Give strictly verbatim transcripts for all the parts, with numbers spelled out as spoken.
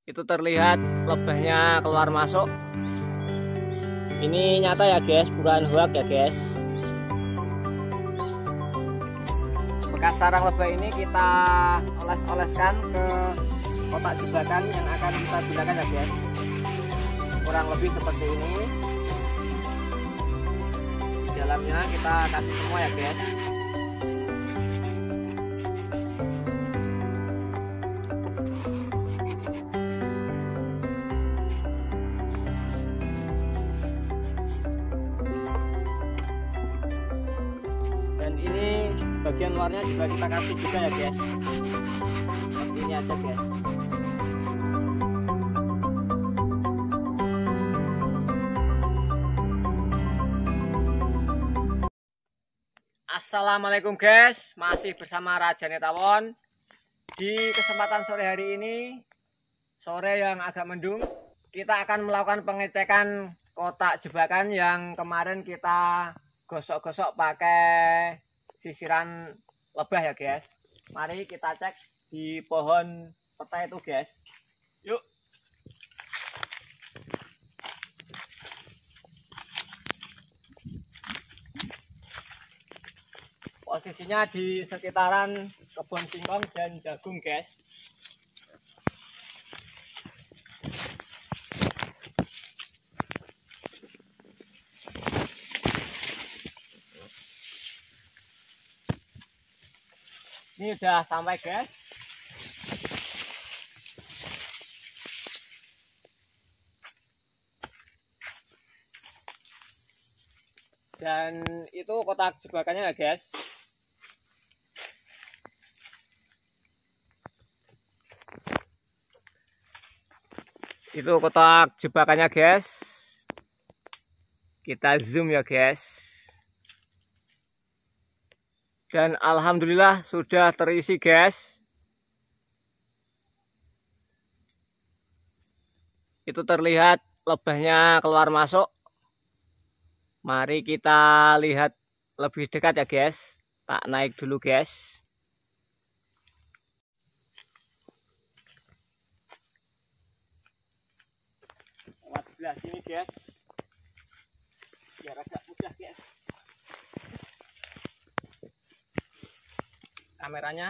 Itu terlihat lebahnya keluar masuk. Ini nyata ya guys, bukan hoax ya guys. Bekas sarang lebah ini kita oles-oleskan ke kotak jebakan yang akan kita gunakan ya guys. Kurang lebih seperti ini. Di dalamnya kita kasih semua ya guys. Dan ini bagian luarnya juga kita kasih juga ya guys. Seperti ini aja guys. Assalamualaikum guys, masih bersama Rajane Tawon. Di kesempatan sore hari ini, sore yang agak mendung, kita akan melakukan pengecekan kotak jebakan yang kemarin kita gosok-gosok pakai sisiran lebah ya guys. Mari kita cek di pohon petai itu guys. Yuk. Posisinya di sekitaran kebun singkong dan jagung guys. Ini udah sampai guys. Dan itu kotak jebakannya ya guys. Itu kotak jebakannya guys. Kita zoom ya guys. Dan alhamdulillah sudah terisi guys. Itu terlihat lebahnya keluar masuk. Mari kita lihat lebih dekat ya guys. Tak naik dulu guys. Lewat sebelah sini guys. Biar agak mudah guys. Kameranya.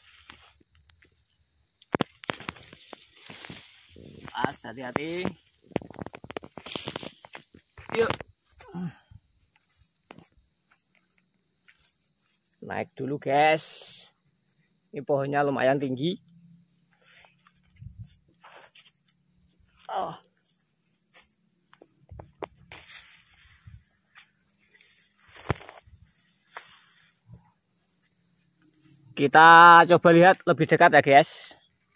As, hati-hati. Yuk. Naik dulu guys. Ini pohonnya lumayan tinggi. Oh. Kita coba lihat lebih dekat ya guys.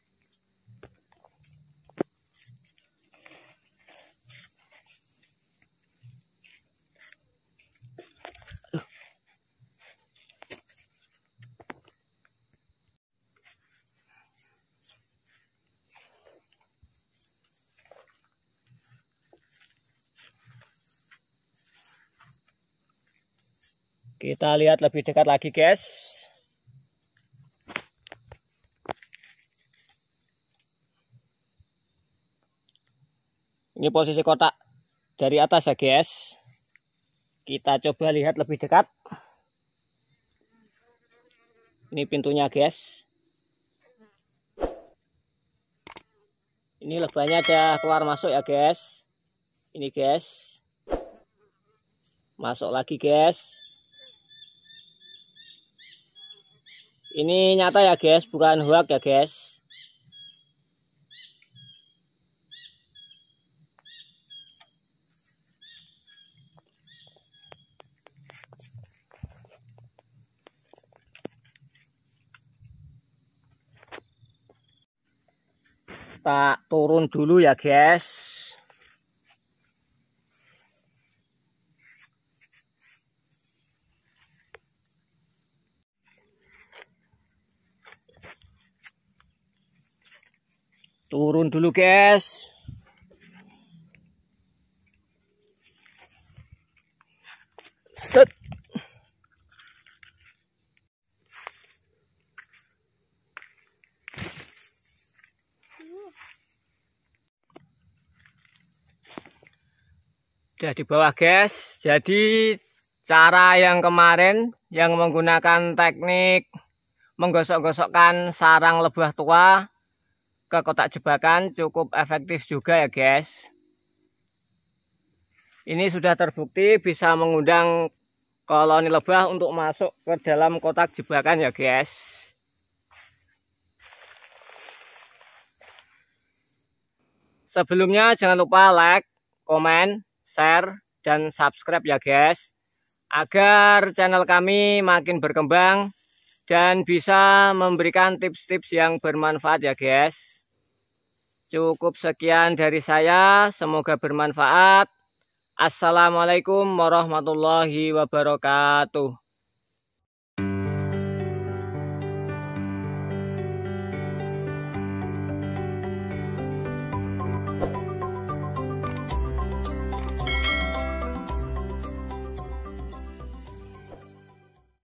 Kita lihat lebih dekat lagi guys. Ini posisi kotak dari atas ya guys. Kita coba lihat lebih dekat. Ini pintunya guys. Ini lebahnya ada keluar masuk ya guys. Ini guys. Masuk lagi guys. Ini nyata ya guys, bukan hoax ya guys. Tak turun dulu ya guys. Turun dulu guys. Set. Udah di bawah guys. Jadi cara yang kemarin yang menggunakan teknik menggosok-gosokkan sarang lebah tua ke kotak jebakan cukup efektif juga ya guys. Ini sudah terbukti bisa mengundang koloni lebah untuk masuk ke dalam kotak jebakan ya guys. Sebelumnya jangan lupa like, komen, share, dan subscribe ya guys, agar channel kami makin berkembang dan bisa memberikan tips-tips yang bermanfaat ya guys. Cukup sekian dari saya, semoga bermanfaat. Assalamualaikum warahmatullahi wabarakatuh.